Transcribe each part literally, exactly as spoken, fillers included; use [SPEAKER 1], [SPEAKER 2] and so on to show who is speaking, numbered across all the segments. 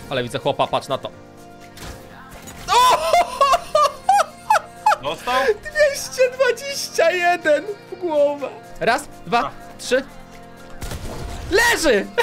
[SPEAKER 1] Ale widzę chłopa, patrz na to.
[SPEAKER 2] Dostał?
[SPEAKER 1] dwieście dwadzieścia jeden w głowę. Raz, dwa, A. trzy. Leży!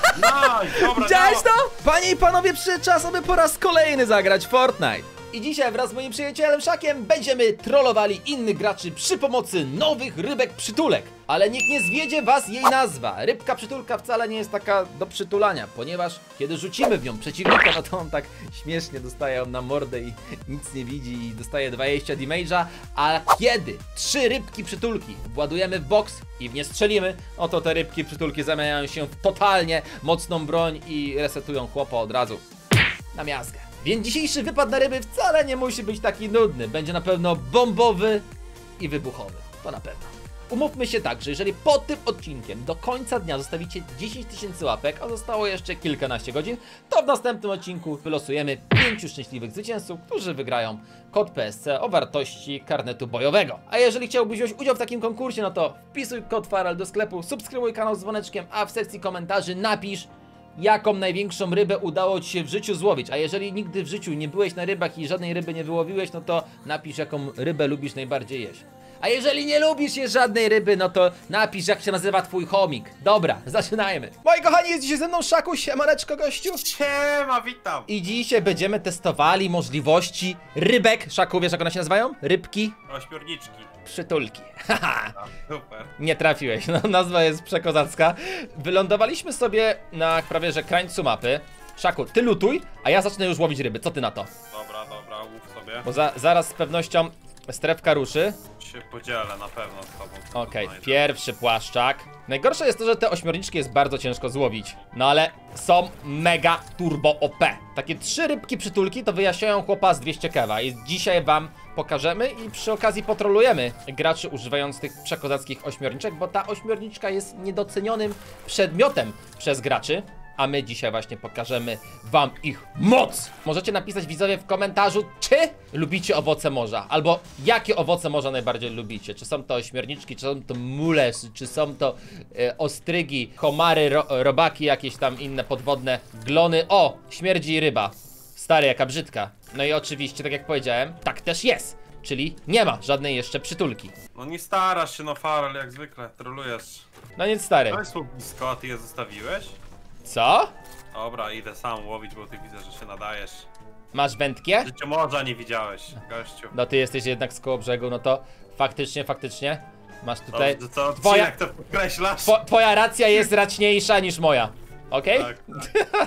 [SPEAKER 2] Nice, dobra,
[SPEAKER 1] Widziałeś to? Panie i panowie, przyszedł czas, aby po raz kolejny zagrać Fortnite. I dzisiaj wraz z moim przyjacielem Szakiem będziemy trollowali innych graczy przy pomocy nowych rybek przytulek. Ale niech nie zwiedzie was jej nazwa. Rybka przytulka wcale nie jest taka do przytulania, ponieważ kiedy rzucimy w nią przeciwnika, no to on tak śmiesznie dostaje ją na mordę i nic nie widzi i dostaje dwadzieścia damage'a. A kiedy trzy rybki przytulki władujemy w boks i w nie strzelimy, no to te rybki przytulki zamieniają się w totalnie mocną broń i resetują chłopa od razu na miazgę. Więc dzisiejszy wypad na ryby wcale nie musi być taki nudny. Będzie na pewno bombowy i wybuchowy. To na pewno. Umówmy się tak, że jeżeli pod tym odcinkiem do końca dnia zostawicie dziesięć tysięcy łapek, a zostało jeszcze kilkanaście godzin, to w następnym odcinku wylosujemy pięciu szczęśliwych zwycięzców, którzy wygrają kod P S C o wartości karnetu bojowego. A jeżeli chciałbyś wziąć udział w takim konkursie, no to wpisuj kod Farel do sklepu, subskrybuj kanał z dzwoneczkiem, a w sekcji komentarzy napisz, jaką największą rybę udało ci się w życiu złowić. A jeżeli nigdy w życiu nie byłeś na rybach i żadnej ryby nie wyłowiłeś, no to napisz, jaką rybę lubisz najbardziej jeść. A jeżeli nie lubisz jeść żadnej ryby, no to napisz, jak się nazywa twój chomik. Dobra, zaczynajmy. Moi kochani, jest dzisiaj ze mną Szaku, siemaneczko gościu.
[SPEAKER 2] Siema, witam.
[SPEAKER 1] I dzisiaj będziemy testowali możliwości rybek. Szaku, wiesz jak one się nazywają? Rybki?
[SPEAKER 2] Ośmiorniczki.
[SPEAKER 1] Przytulki. Haha.
[SPEAKER 2] Super.
[SPEAKER 1] Nie trafiłeś, no nazwa jest przekozacka. Wylądowaliśmy sobie na prawie że krańcu mapy. Szaku, ty lutuj, a ja zacznę już łowić ryby. Co ty na to?
[SPEAKER 2] Dobra, dobra, łów sobie.
[SPEAKER 1] Bo za, zaraz z pewnością strefka ruszy.
[SPEAKER 2] Się podzielę na pewno z tobą.
[SPEAKER 1] Okej, okay, pierwszy płaszczak. Najgorsze jest to, że te ośmiorniczki jest bardzo ciężko złowić. No ale są mega turbo O P. Takie trzy rybki przytulki to wyjaśniają chłopa z dwieście kewa. I dzisiaj wam pokażemy i przy okazji potrolujemy graczy używając tych przekozackich ośmiorniczek, bo ta ośmiorniczka jest niedocenionym przedmiotem przez graczy. A my dzisiaj właśnie pokażemy wam ich moc! Możecie napisać widzowie w komentarzu, czy lubicie owoce morza, albo jakie owoce morza najbardziej lubicie. Czy są to ośmiorniczki, czy są to mulesy, czy są to e, ostrygi, homary, ro, robaki, jakieś tam inne podwodne glony. O! Śmierdzi ryba. Stary, jaka brzydka. No i oczywiście, tak jak powiedziałem, tak też jest. Czyli nie ma żadnej jeszcze przytulki.
[SPEAKER 2] No nie starasz się, no Farel, jak zwykle, trolujesz.
[SPEAKER 1] No nic, stary.
[SPEAKER 2] To jest blisko, a ty je zostawiłeś?
[SPEAKER 1] Co?
[SPEAKER 2] Dobra, idę sam łowić, bo ty widzę, że się nadajesz.
[SPEAKER 1] Masz wędkę?
[SPEAKER 2] Życie morza nie widziałeś, gościu.
[SPEAKER 1] No ty jesteś jednak z koło brzegu, no to faktycznie, faktycznie masz tutaj...
[SPEAKER 2] Dobrze, co?
[SPEAKER 1] Twoja...
[SPEAKER 2] Jak to podkreślasz?
[SPEAKER 1] Two, twoja racja jest raczniejsza niż moja. Okej?
[SPEAKER 2] Tak, tak.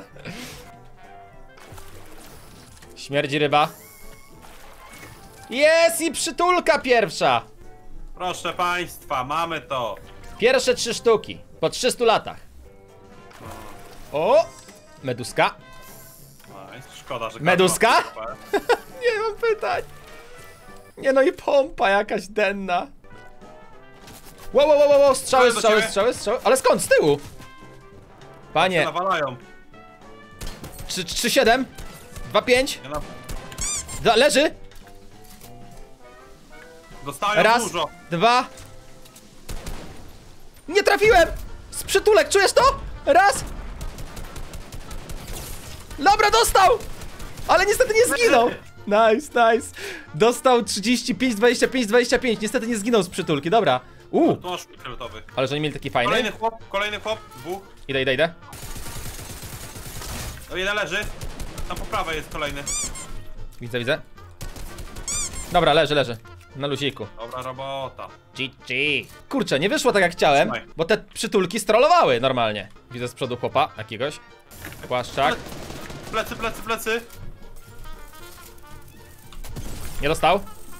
[SPEAKER 1] Śmierdzi ryba. Jest i przytulka pierwsza.
[SPEAKER 2] Proszę państwa, mamy to.
[SPEAKER 1] Pierwsze trzy sztuki. Po trzystu latach. O! Meduska.
[SPEAKER 2] Nice. Szkoda, że...
[SPEAKER 1] Meduska? Nie mam pytań. Nie no i pompa jakaś denna. Wow, wow, wow, wow, strzały, strzały, strzały, strzały. Ale skąd? Z tyłu? Panie.
[SPEAKER 2] Nawalają.
[SPEAKER 1] trzy siedem. dwa pięć. Leży.
[SPEAKER 2] Dostają
[SPEAKER 1] Raz,
[SPEAKER 2] dużo.
[SPEAKER 1] dwa. Nie trafiłem! Z przytulek, czujesz to? Raz. Dobra, dostał! Ale niestety nie zginął. Nice, nice. Dostał trzydzieści pięć, dwadzieścia pięć, dwadzieścia pięć. Niestety nie zginął z przytulki, dobra. Uuu.
[SPEAKER 2] Tu masz fioletowy.
[SPEAKER 1] Ale że oni mieli taki fajny.
[SPEAKER 2] Kolejny chłop, kolejny chłop, dwóch.
[SPEAKER 1] Idę, idę, idę.
[SPEAKER 2] O, jeden leży. Tam po prawej jest kolejny.
[SPEAKER 1] Widzę, widzę. Dobra, leży, leży. Na luziku.
[SPEAKER 2] Dobra robota.
[SPEAKER 1] G G. Kurczę, nie wyszło tak jak chciałem,
[SPEAKER 2] Trzymaj.
[SPEAKER 1] bo te przytulki strollowały normalnie. Widzę z przodu chłopa jakiegoś. Płaszczak.
[SPEAKER 2] Plecy, plecy, plecy.
[SPEAKER 1] Nie dostał.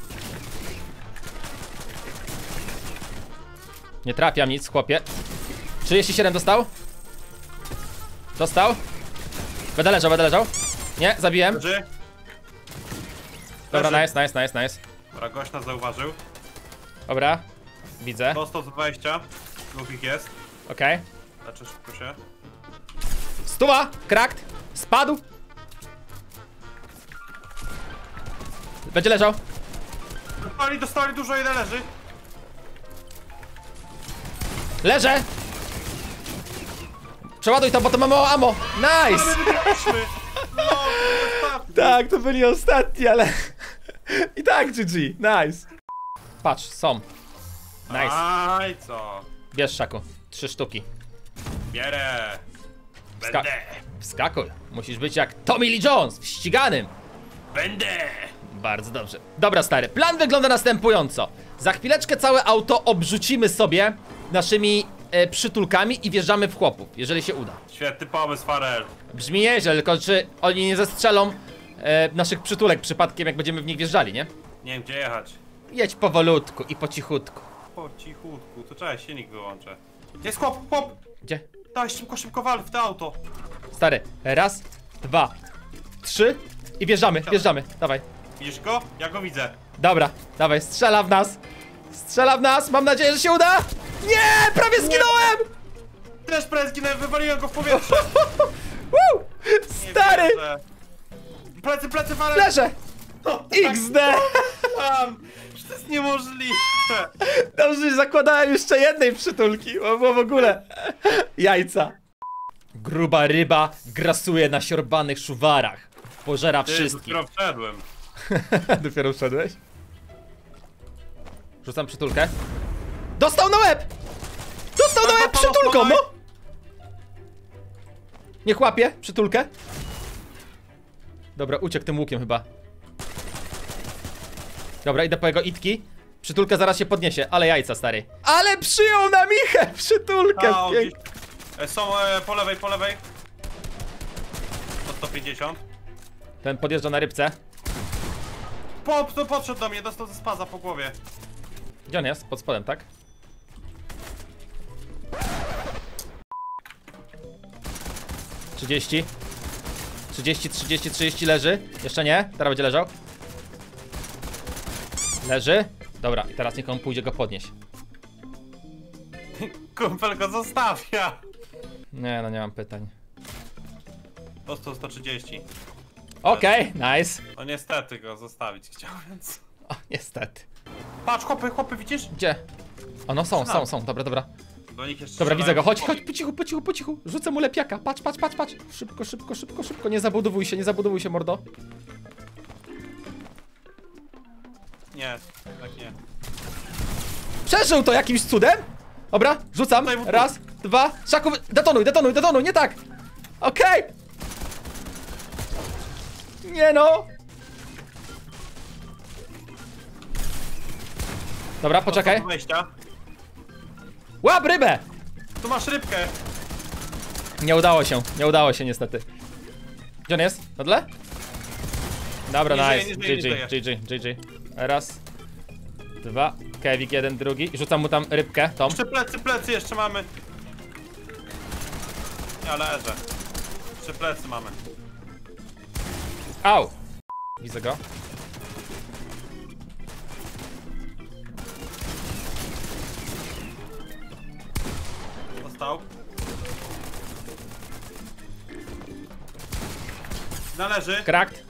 [SPEAKER 1] Nie trafiam nic, chłopie. trzydzieści siedem dostał. Dostał. Będę leżał, będę leżał. Nie, zabiłem.
[SPEAKER 2] Leży.
[SPEAKER 1] Dobra,
[SPEAKER 2] Leży.
[SPEAKER 1] nice, nice, nice, nice.
[SPEAKER 2] Dobra, gość nas zauważył.
[SPEAKER 1] Dobra, widzę.
[SPEAKER 2] Dostał za dwadzieścia. Dwóch ich jest.
[SPEAKER 1] Okej.
[SPEAKER 2] Okay. Leczę szybko się.
[SPEAKER 1] Stuwa, krakt. Spadł. Będzie leżał.
[SPEAKER 2] Dostali, dostali dużo, jeden leży.
[SPEAKER 1] Leżę. Przeładuj to, bo to ma mało ammo. Nice.
[SPEAKER 2] Ale my wygraliśmy. No, to nie ostatni.
[SPEAKER 1] Tak, to byli ostatni, ale... I tak G G, nice. Patrz, są. Nice.
[SPEAKER 2] Aj, co?
[SPEAKER 1] Bierz, Szaku, trzy sztuki.
[SPEAKER 2] Bierę.
[SPEAKER 1] Ska
[SPEAKER 2] Będę.
[SPEAKER 1] Wskakuj, musisz być jak Tommy Lee Jones w ściganym.
[SPEAKER 2] Będę.
[SPEAKER 1] Bardzo dobrze. Dobra, stary, plan wygląda następująco. Za chwileczkę całe auto obrzucimy sobie naszymi e, przytulkami i wjeżdżamy w chłopów, jeżeli się uda.
[SPEAKER 2] Świetny pomysł, Farel.
[SPEAKER 1] Brzmi nieźle, tylko czy oni nie zestrzelą e, naszych przytulek przypadkiem, jak będziemy w nich wjeżdżali, nie?
[SPEAKER 2] Nie wiem, gdzie jechać.
[SPEAKER 1] Jedź powolutku i po cichutku.
[SPEAKER 2] Po cichutku, to czekaj, silnik wyłączę. Jest chłop, chłop!
[SPEAKER 1] Gdzie?
[SPEAKER 2] Daj, szybko, szybko wal w to auto.
[SPEAKER 1] Stary, raz, dwa, trzy i wjeżdżamy, wjeżdżamy, dawaj.
[SPEAKER 2] Widzisz go? Ja go widzę.
[SPEAKER 1] Dobra, dawaj, strzela w nas. Strzela w nas, mam nadzieję, że się uda. Nie, prawie zginąłem!
[SPEAKER 2] Też prawie zginąłem, wywaliłem go w powietrze.
[SPEAKER 1] Woo!
[SPEAKER 2] Nie
[SPEAKER 1] Stary,
[SPEAKER 2] wierzę. Plecy, plecy, Farel.
[SPEAKER 1] leżę.
[SPEAKER 2] No, tak,
[SPEAKER 1] iks de.
[SPEAKER 2] tam. To jest niemożliwe.
[SPEAKER 1] Dobrze, że zakładałem jeszcze jednej przytulki, bo było w ogóle jajca. Gruba ryba grasuje na siorbanych szuwarach. Pożera
[SPEAKER 2] Ty,
[SPEAKER 1] wszystkich.
[SPEAKER 2] dopiero wszedłem.
[SPEAKER 1] Dopiero wszedłeś? Rzucam przytulkę. Dostał na łeb! Dostał na łeb przytulką, no! Niech łapie przytulkę. Dobra, uciekł tym łukiem chyba. Dobra, idę po jego itki. Przytulka zaraz się podniesie, ale jajca, stary. Ale przyjął na michę przytulkę.
[SPEAKER 2] A, o,
[SPEAKER 1] Pięk...
[SPEAKER 2] gdzieś- e, Są e, po lewej, po lewej. Po sto pięćdziesiąt.
[SPEAKER 1] Ten podjeżdża na rybce.
[SPEAKER 2] Po, to podszedł do mnie, dostał ze spaza po głowie.
[SPEAKER 1] Gdzie on jest? Pod spodem, tak? trzydzieści. trzydzieści, trzydzieści, trzydzieści leży. Jeszcze nie, teraz będzie leżał. Leży. Dobra, i teraz niech on pójdzie go podnieść.
[SPEAKER 2] Kumpel go zostawia.
[SPEAKER 1] Nie, no nie mam pytań.
[SPEAKER 2] Dostał sto trzydzieści.
[SPEAKER 1] Okej, okay, nice.
[SPEAKER 2] No niestety go zostawić chciał, więc...
[SPEAKER 1] O, niestety.
[SPEAKER 2] Patrz, chłopy, chłopy, widzisz?
[SPEAKER 1] Gdzie? O, no są, są, są, dobra, dobra.
[SPEAKER 2] Do nich jeszcze
[SPEAKER 1] Dobra,
[SPEAKER 2] strzelają.
[SPEAKER 1] widzę go, chodź, chodź, po cichu, po cichu, po cichu. Rzucę mu lepiaka, patrz, patrz, patrz, patrz. Szybko, szybko, szybko, szybko, nie zabudowuj się, nie zabudowuj się, mordo.
[SPEAKER 2] Nie, tak nie.
[SPEAKER 1] Przeżył to jakimś cudem? Dobra, rzucam.
[SPEAKER 2] Tutaj, bo tu.
[SPEAKER 1] Raz, dwa. Szaku, detonuj, detonuj, detonuj, nie tak. Okej. Okay. Nie no. Dobra, poczekaj.
[SPEAKER 2] Dostał wejścia.
[SPEAKER 1] Łap rybę.
[SPEAKER 2] Tu masz rybkę.
[SPEAKER 1] Nie udało się, nie udało się niestety. Gdzie on jest? Na dole? Dobra,
[SPEAKER 2] Nie żyje,
[SPEAKER 1] nice.
[SPEAKER 2] nie żyje,
[SPEAKER 1] G
[SPEAKER 2] nie
[SPEAKER 1] G, G G, G G. Raz. Dwa. Kevik jeden, drugi. I rzucam mu tam rybkę, tą.
[SPEAKER 2] Jeszcze plecy, plecy jeszcze mamy. Ja leżę. Jeszcze plecy mamy.
[SPEAKER 1] Au! Widzę go.
[SPEAKER 2] Dostał. Należy.
[SPEAKER 1] Krakt.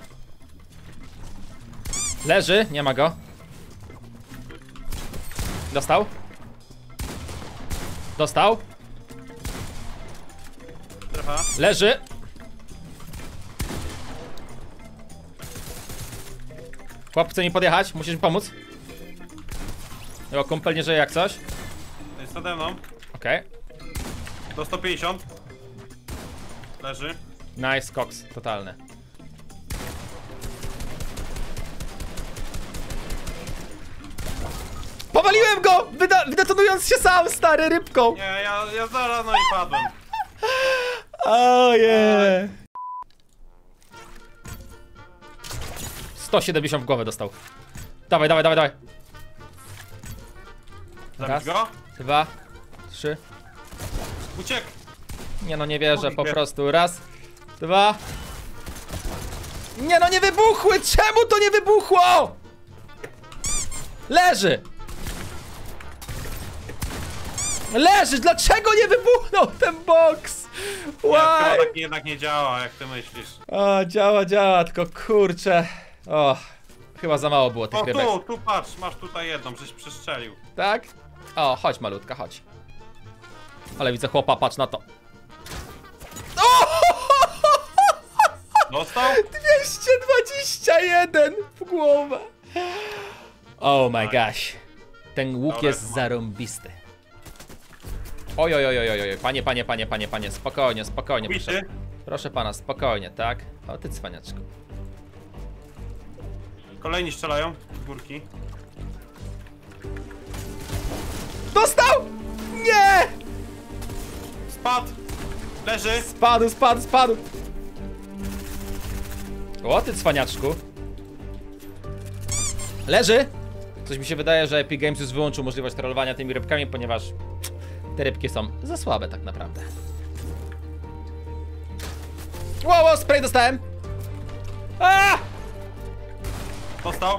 [SPEAKER 1] Leży, nie ma go. Dostał. Dostał.
[SPEAKER 2] Strefa.
[SPEAKER 1] Leży. Chłop chce mi podjechać, musisz mi pomóc. Jo, kumpel nie żyje jak coś.
[SPEAKER 2] Jest nade mną.
[SPEAKER 1] Okej. Okay.
[SPEAKER 2] Do sto pięćdziesiąt. Leży.
[SPEAKER 1] Nice, koks, totalny. Powaliłem go! Wyda wydetonując się sam, stary, rybką!
[SPEAKER 2] Nie, ja, ja zaraz no i padłem.
[SPEAKER 1] Oje! sto siedemdziesiąt w głowę dostał. Dawaj, dawaj, dawaj, dawaj.
[SPEAKER 2] Zabić go?
[SPEAKER 1] Dwa, trzy.
[SPEAKER 2] Uciekł.
[SPEAKER 1] Nie no, nie wierzę, po
[SPEAKER 2] Mówię.
[SPEAKER 1] prostu. Raz, dwa. Nie no, nie wybuchły! Czemu to nie wybuchło? Leży! Leży! Dlaczego nie wybuchnął ten boks?
[SPEAKER 2] Nie, chyba
[SPEAKER 1] Why?
[SPEAKER 2] tak jednak nie działa, jak ty myślisz.
[SPEAKER 1] O, działa, działa, tylko kurczę. O, chyba za mało było tych
[SPEAKER 2] O,
[SPEAKER 1] rybek.
[SPEAKER 2] tu, tu patrz, masz tutaj jedną, żeś przestrzelił.
[SPEAKER 1] Tak? O, chodź malutka, chodź. Ale widzę chłopa, patrz na to.
[SPEAKER 2] Dostał?
[SPEAKER 1] dwieście dwadzieścia jeden w głowę. Oh my gosh. Ten łuk
[SPEAKER 2] Dobra,
[SPEAKER 1] jest
[SPEAKER 2] to mam.
[SPEAKER 1] zarąbisty. Oj, oj, oj, oj, oj, panie, panie, panie, panie, panie, spokojnie, spokojnie, proszę.
[SPEAKER 2] Bity?
[SPEAKER 1] Proszę pana, spokojnie, tak? O, ty cwaniaczku.
[SPEAKER 2] Kolejni strzelają z górki.
[SPEAKER 1] Dostał! Nie!
[SPEAKER 2] Spadł! Leży!
[SPEAKER 1] Spadł, spadł, spadł. O, ty cwaniaczku. Leży! Coś mi się wydaje, że Epic Games już wyłączył możliwość trollowania tymi rybkami, ponieważ te rybki są za słabe tak naprawdę. Wow, wow, spray dostałem! A!
[SPEAKER 2] Dostał!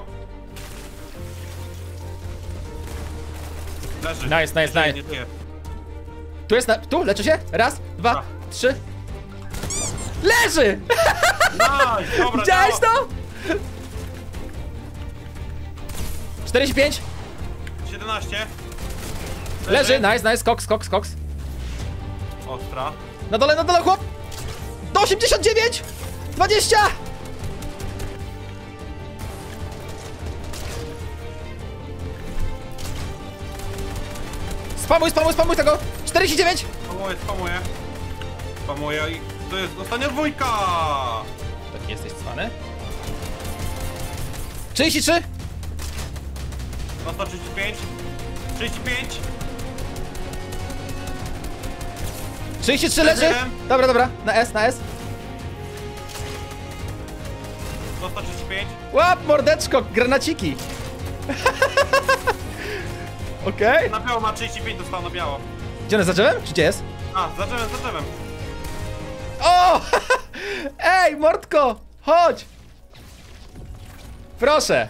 [SPEAKER 2] Leży.
[SPEAKER 1] Nice, nice,
[SPEAKER 2] Nie żyje,
[SPEAKER 1] nice.
[SPEAKER 2] nie żyje.
[SPEAKER 1] Tu jest na... tu, leczę się? Raz, dwa,
[SPEAKER 2] A.
[SPEAKER 1] trzy. Leży!
[SPEAKER 2] Nice, dobra,
[SPEAKER 1] Widziałeś
[SPEAKER 2] działa.
[SPEAKER 1] to? czterdzieści pięć.
[SPEAKER 2] siedemnaście.
[SPEAKER 1] Leży, nice, nice, skoks, skoks, skoks.
[SPEAKER 2] Ostra.
[SPEAKER 1] Na dole, na dole, chłop! Do osiemdziesiąt dziewięć! dwadzieścia! Spamuj, spamuj, spamuj tego! czterdzieści dziewięć!
[SPEAKER 2] Spamuję, spamuję. Spamuję i to jest ostatnia dwójka!
[SPEAKER 1] Taki jesteś cwany? trzydzieści trzy!
[SPEAKER 2] Dostał trzydzieści pięć. trzydzieści pięć.
[SPEAKER 1] trzydzieści trzy leży! Dobra, dobra, na S, na S.
[SPEAKER 2] Dostał trzydzieści pięć.
[SPEAKER 1] Łap, mordeczko, granaciki! Okej.
[SPEAKER 2] Na biało ma trzydzieści pięć, dostał na biało.
[SPEAKER 1] Gdzie on jest, za drzewem? Czy gdzie jest?
[SPEAKER 2] A, za drzewem, za drzewem.
[SPEAKER 1] O! Ej, mordko! Chodź! Proszę!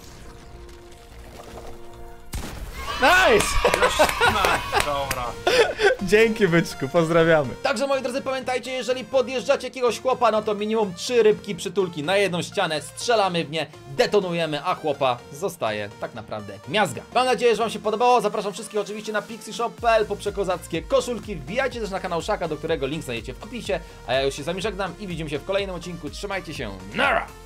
[SPEAKER 1] Nice!
[SPEAKER 2] Nice, dobra.
[SPEAKER 1] Dzięki, byczku, pozdrawiamy. Także, moi drodzy, pamiętajcie, jeżeli podjeżdżacie jakiegoś chłopa, no to minimum trzy rybki przytulki na jedną ścianę, strzelamy w nie, detonujemy, a chłopa zostaje tak naprawdę miazga. Mam nadzieję, że wam się podobało. Zapraszam wszystkich oczywiście na pixieshop kropka p l po przekozackie koszulki. Wbijajcie też na kanał Szaka, do którego link znajdziecie w opisie. A ja już się z wami żegnam i widzimy się w kolejnym odcinku. Trzymajcie się, nara!